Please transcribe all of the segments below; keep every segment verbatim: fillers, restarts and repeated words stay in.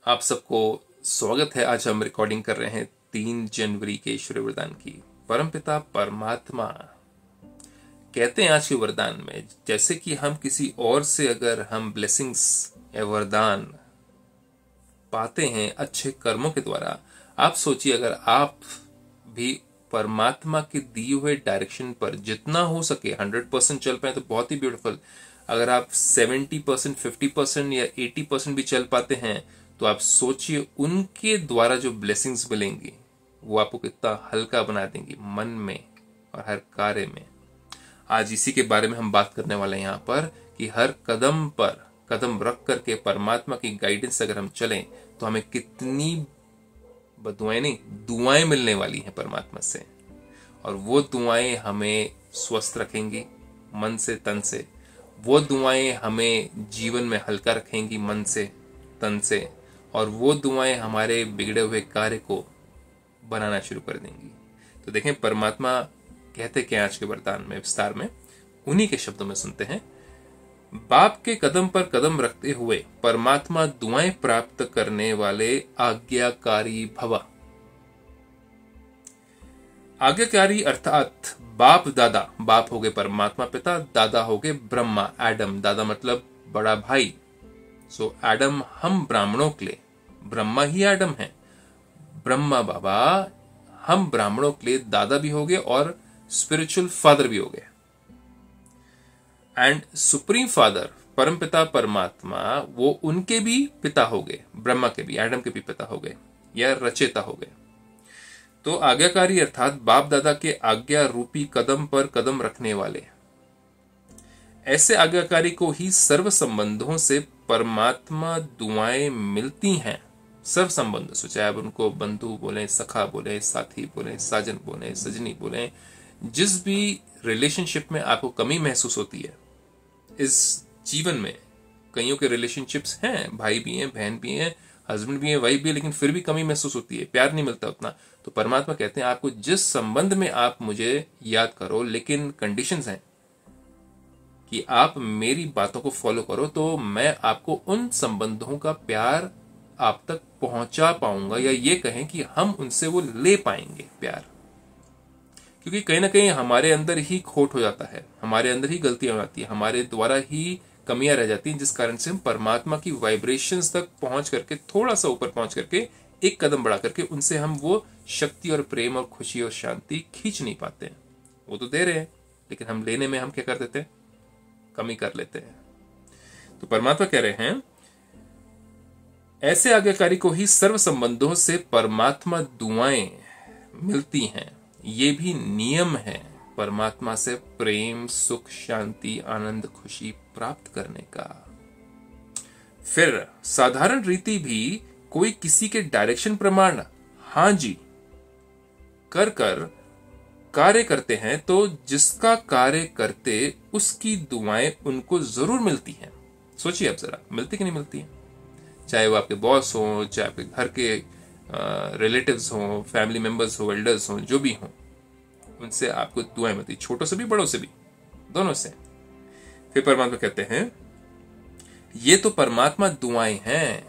आप सबको स्वागत है। आज हम रिकॉर्डिंग कर रहे हैं तीन जनवरी के ईश्वरीय वरदान की। परमपिता परमात्मा कहते हैं आज के वरदान में, जैसे कि हम किसी और से अगर हम ब्लेसिंग्स या वरदान पाते हैं अच्छे कर्मों के द्वारा, आप सोचिए अगर आप भी परमात्मा के दिए हुए डायरेक्शन पर जितना हो सके हंड्रेड परसेंट चल पाए तो बहुत ही ब्यूटीफुल। अगर आप सेवेंटी परसेंट फिफ्टी परसेंट या एटी परसेंट भी चल पाते हैं तो आप सोचिए उनके द्वारा जो ब्लेसिंग्स मिलेंगी वो आपको कितना हल्का बना देंगी मन में और हर कार्य में। आज इसी के बारे में हम बात करने वाले हैं यहाँ पर कि हर कदम पर कदम रख करके परमात्मा की गाइडेंस अगर हम चलें तो हमें कितनी दुआएं नहीं दुआएं मिलने वाली हैं परमात्मा से, और वो दुआएं हमें स्वस्थ रखेंगी मन से तन से। वो दुआएं हमें जीवन में हल्का रखेंगी मन से तन से, और वो दुआएं हमारे बिगड़े हुए कार्य को बनाना शुरू कर देंगी। तो देखें परमात्मा कहते क्या आज के वरदान में विस्तार में, उन्हीं के शब्दों में सुनते हैं। बाप के कदम पर कदम रखते हुए परमात्मा दुआएं प्राप्त करने वाले आज्ञाकारी भवा। आज्ञाकारी अर्थात बाप दादा, बाप हो गए परमात्मा पिता, दादा हो गए ब्रह्मा एडम, दादा मतलब बड़ा भाई। सो एडम हम ब्राह्मणों के लिए, ब्रह्मा ही एडम है, ब्रह्मा बाबा हम ब्राह्मणों के लिए दादा भी हो गए और स्पिरिचुअल फादर भी हो गए। एंड सुप्रीम फादर परमपिता परमात्मा वो उनके भी पिता हो गए, ब्रह्मा के भी एडम के भी पिता हो गए या रचेता हो गए। तो आज्ञाकारी अर्थात बाप दादा के आज्ञा रूपी कदम पर कदम रखने वाले, ऐसे आज्ञाकारी को ही सर्व संबंधों से परमात्मा दुआएं मिलती हैं। सर्व संबंध से, चाहे आप उनको बंधु बोले, सखा बोले, साथी बोले, साजन बोले, सजनी बोले, जिस भी रिलेशनशिप में आपको कमी महसूस होती है इस जीवन में, कईयों के रिलेशनशिप्स हैं, भाई भी हैं, बहन भी हैं, हस्बैंड भी है, वाइफ भी है, लेकिन फिर भी कमी महसूस होती है, प्यार नहीं मिलता उतना। तो परमात्मा कहते हैं आपको जिस संबंध में आप मुझे याद करो, लेकिन कंडीशंस हैं कि आप मेरी बातों को फॉलो करो तो मैं आपको उन संबंधों का प्यार आप तक पहुंचा पाऊंगा, या ये कहें कि हम उनसे वो ले पाएंगे प्यार। क्योंकि कहीं ना कहीं हमारे अंदर ही खोट हो जाता है, हमारे अंदर ही गलतियां हो जाती है, हमारे द्वारा ही कमियां रह जाती हैं, जिस कारण से हम परमात्मा की वाइब्रेशंस तक पहुंच करके, थोड़ा सा ऊपर पहुंच करके, एक कदम बढ़ा करके उनसे हम वो शक्ति और प्रेम और खुशी और शांति खींच नहीं पाते हैं। वो तो दे रहे हैं लेकिन हम लेने में हम क्या कर देते हैं, कमी कर लेते हैं। तो परमात्मा कह रहे हैं ऐसे आज्ञाकारी को ही सर्व संबंधों से परमात्मा दुआएं मिलती हैं। ये भी नियम है परमात्मा से प्रेम, सुख, शांति, आनंद, खुशी प्राप्त करने का। फिर साधारण रीति भी कोई किसी के डायरेक्शन प्रमाण हां जी कर कर कार्य करते हैं तो जिसका कार्य करते उसकी दुआएं उनको जरूर मिलती हैं। सोचिए आप जरा, मिलती कि नहीं मिलती है? चाहे वो आपके बॉस हो, चाहे आपके घर के रिलेटिव्स हो, फैमिली मेंबर्स हो, एल्डर्स हो, जो भी हो, उनसे आपको दुआएं मिलती, छोटों से भी बड़ों से भी, दोनों से। फिर परमात्मा कहते हैं ये तो परमात्मा दुआएं हैं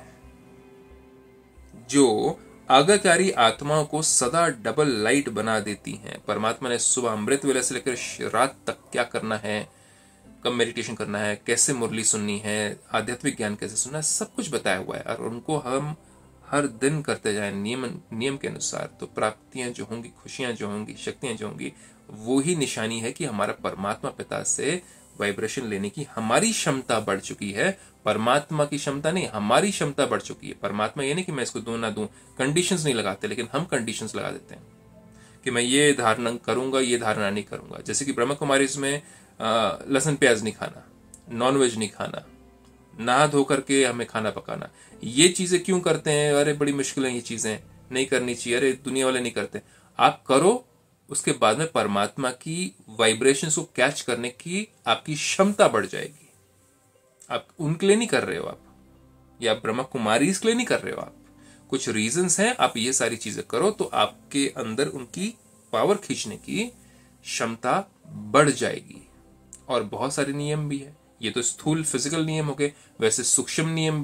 जो आज्ञाकारी आत्माओं को सदा डबल लाइट बना देती हैं। परमात्मा ने सुबह अमृत वेला से लेकर रात तक क्या करना है, कब मेडिटेशन करना है, कैसे मुरली सुननी है, आध्यात्मिक ज्ञान कैसे सुनना है, सब कुछ बताया हुआ है। और उनको हम हर दिन करते जाएं नियम नियम के अनुसार, तो प्राप्तियां जो होंगी, खुशियां जो होंगी, शक्तियां जो होंगी, वो ही निशानी है कि हमारा परमात्मा पिता से वाइब्रेशन लेने की हमारी क्षमता बढ़ चुकी है। परमात्मा की क्षमता नहीं, हमारी क्षमता बढ़ चुकी है। परमात्मा ये नहीं कि मैं इसको दूं ना दूं, कंडीशंस नहीं लगाते, लेकिन हम कंडीशंस लगा देते हैं कि मैं ये धारणा करूंगा, ये धारणा नहीं करूंगा। जैसे कि ब्रह्मा कुमारी इसमें लहसुन प्याज नहीं खाना, नॉनवेज नहीं खाना, नहा धो करके हमें खाना पकाना, ये चीजें क्यों करते हैं? अरे बड़ी मुश्किल है, ये चीजें नहीं करनी चाहिए, अरे दुनिया वाले नहीं करते। आप करो, उसके बाद में परमात्मा की वाइब्रेशंस को कैच करने की आपकी क्षमता बढ़ जाएगी। आप उनके लिए नहीं कर रहे हो आप, या ब्रह्मा कुमारी के लिए नहीं कर रहे हो आप, कुछ रीजंस हैं, आप ये सारी चीजें करो तो आपके अंदर उनकी पावर खींचने की क्षमता बढ़ जाएगी। और बहुत सारे नियम भी है, ये तो स्थूल फिजिकल नियम हो गए, वैसे सूक्ष्म नियम भी हैं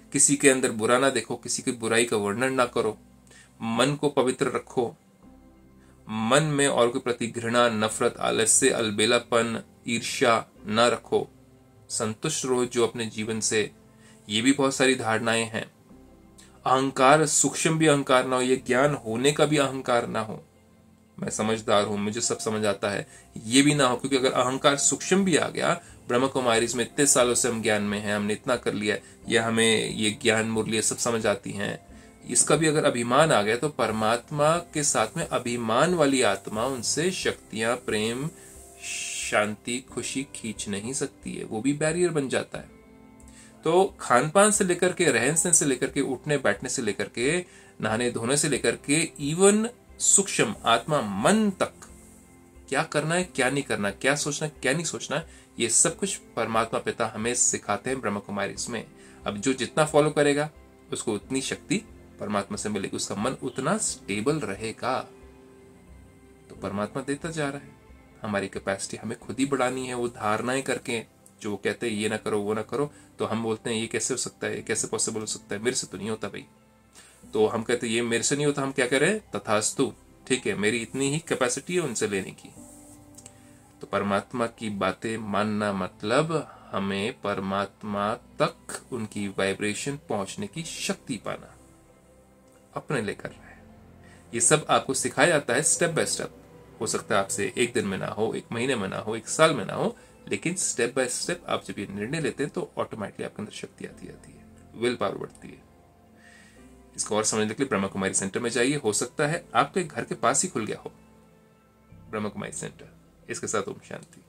किसी के अंदर बुरा ना देखो, किसी की बुराई का वर्णन ना करो, मन को पवित्र रखो, मन में और के प्रति घृणा, नफरत, आलस्य, अलबेलापन, ईर्ष्या ना रखो, संतुष्ट रहो जो अपने जीवन से। ये भी बहुत सारी धारणाएं हैं। अहंकार, सूक्ष्म भी अहंकार ना हो, ये ज्ञान होने का भी अहंकार ना हो, मैं समझदार हूं, मुझे सब समझ आता है, ये भी ना हो। क्योंकि अगर अहंकार सूक्ष्म भी आ गया, ब्रह्म कुमारीज में इतने सालों से हम ज्ञान में हैं, हमने इतना कर लिया, या हमें ये ज्ञान मुरली सब समझ आती हैं, इसका भी अगर अभिमान आ गया तो परमात्मा के साथ में अभिमान वाली आत्मा उनसे शक्तियां, प्रेम, शांति, खुशी खींच नहीं सकती है, वो भी बैरियर बन जाता है। तो खान पान से लेकर के, रहन सहन से लेकर के, उठने बैठने से लेकर के, नहाने धोने से लेकर के, इवन सूक्ष्म आत्मा मन तक क्या करना है, क्या नहीं करना, क्या सोचना है, क्या नहीं सोचना है, ये सब कुछ परमात्मा पिता हमें सिखाते हैं ब्रह्म कुमारी इसमें। अब जो जितना फॉलो करेगा उसको उतनी शक्ति परमात्मा से मिलेगी, उसका मन उतना स्टेबल रहेगा। तो परमात्मा देता जा रहा है, हमारी कैपेसिटी हमें खुद ही बढ़ानी है। वो धारणाएं करके जो वो कहते हैं ये ना करो वो ना करो, तो हम बोलते हैं ये कैसे हो सकता है, ये कैसे पॉसिबल हो सकता है, मेरे से तो नहीं होता भाई। तो हम कहते हैं ये मेरे से नहीं होता, हम क्या करें, तथास्तु, ठीक है, मेरी इतनी ही कैपेसिटी है उनसे लेने की। तो परमात्मा की बातें मानना मतलब हमें परमात्मा तक उनकी वाइब्रेशन पहुंचने की शक्ति पाना, अपने लिए कर रहे हैं। ये सब आपको सिखाया जाता है स्टेप बाय स्टेप। हो सकता है आपसे एक दिन में ना हो, एक महीने में ना हो, एक साल में ना हो, लेकिन स्टेप बाय स्टेप आप जब ये निर्णय लेते हैं तो ऑटोमेटिकली आपके अंदर शक्ति आती जाती है, विल पावर बढ़ती है। इसको और समझने के लिए ब्रह्मा कुमारी सेंटर में जाइए। हो सकता है आपके घर के पास ही खुल गया हो ब्रह्मा कुमारी सेंटर। इसके साथ ओम शांति।